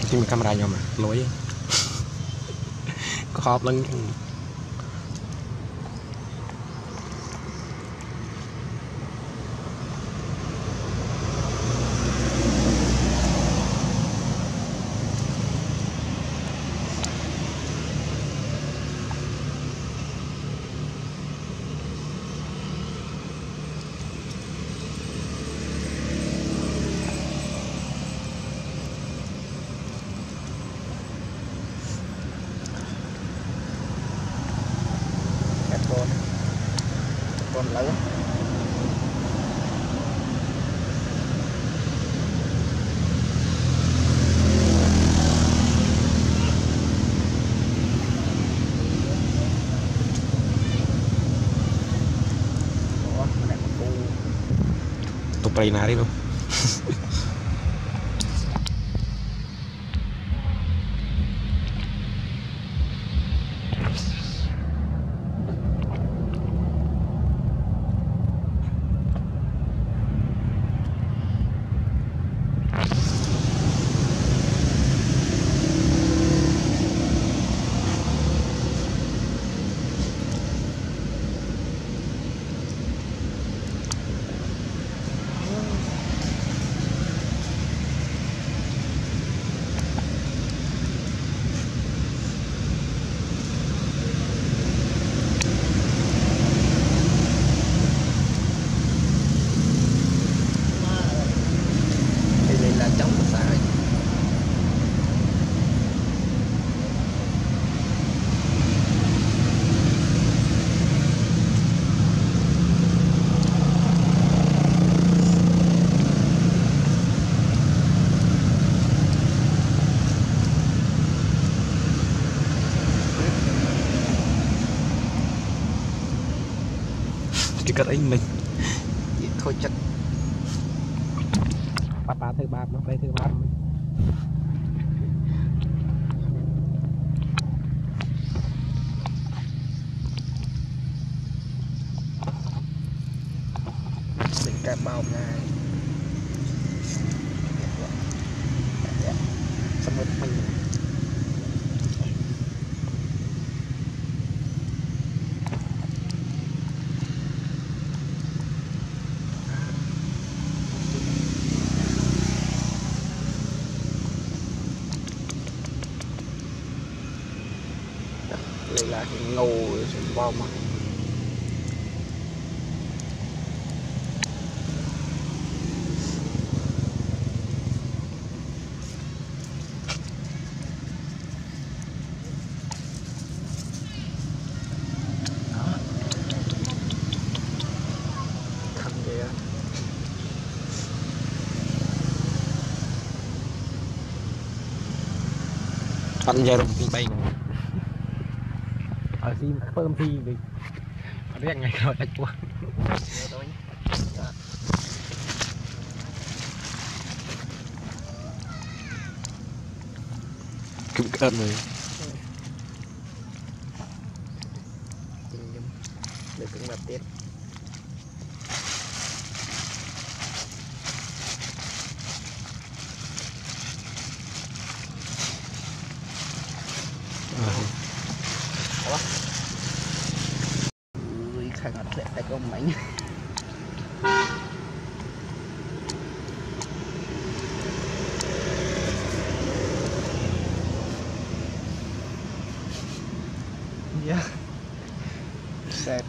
chim camera nhau mà lối có hộp lưng tụi này đi luôn cất anh mình thôi chắc ba thứ ba nó đây thứ ba mình định cái bao này xong rồi mình Leyla ngồi vào mặt thằng kia anh giờ đồng bay ở phim phơm phi đi biết ngày rồi đã qua cũng cơn rồi để cũng mặt tiết khai ngọt sẽ tay công mạnh yeah sad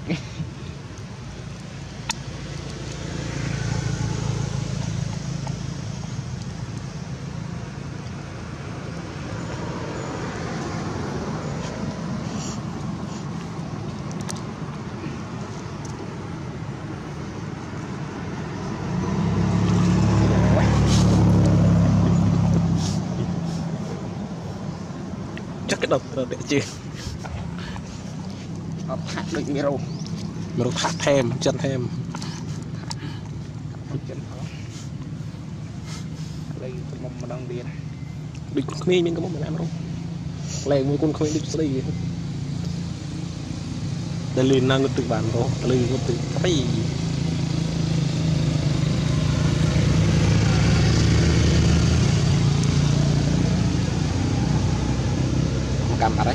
cái độc để chưa hạt được miro hạt thêm chân thêm đây một mà đang điên địch khơi mình có một mình ăn không lẹមួយcon khơi địchស្ដីតែលឿនណាស់ងត់ទឹកបានរស់លឿនងត់ទឹកពី 5 bát đấy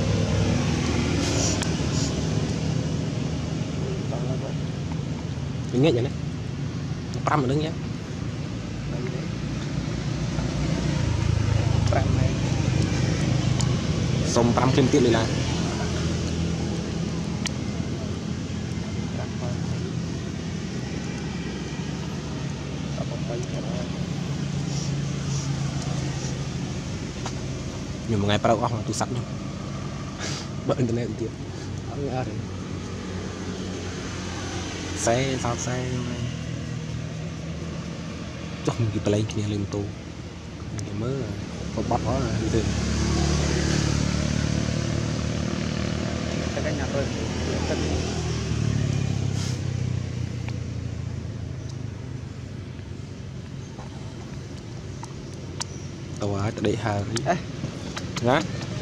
mình nghe vậy đấy 5 mà đứng nhé 5 này xong 5 thêm tiền Leyla nhưng mà ngày bắt đầu off là tôi sắp nhau bật internet tiền không nghe rồi xe sao xe chọn cái play kia lên tô mới có bắt nó như thế cái nhà tôi tàu ai tại đây hà nhá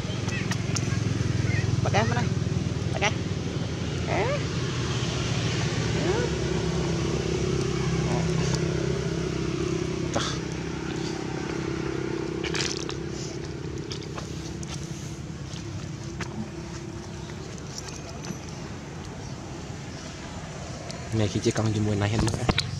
bắt cá đây bắt cá này khi chỉ còn dùng mùi này hết nữa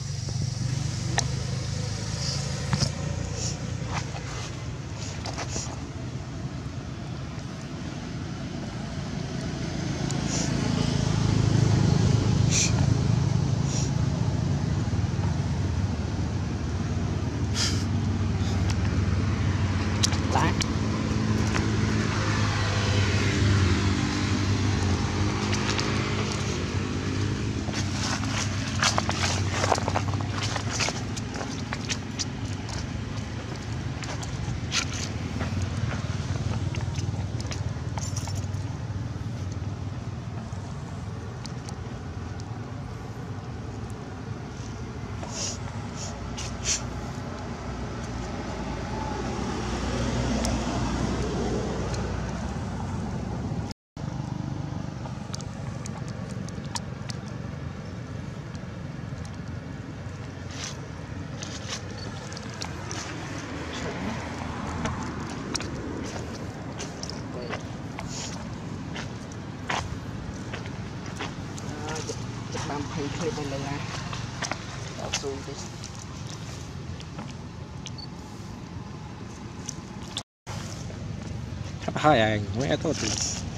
hay clip bên đây là đào xuống đi hai anh nghe thôi thì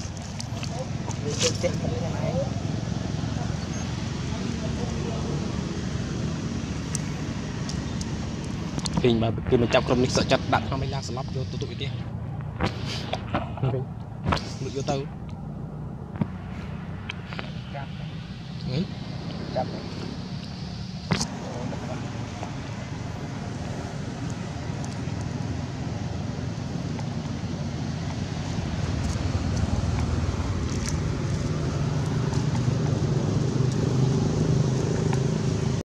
khi mà chọc trong lịch sợ chặt đặt không mình la slap vô tụi kia được vô tàu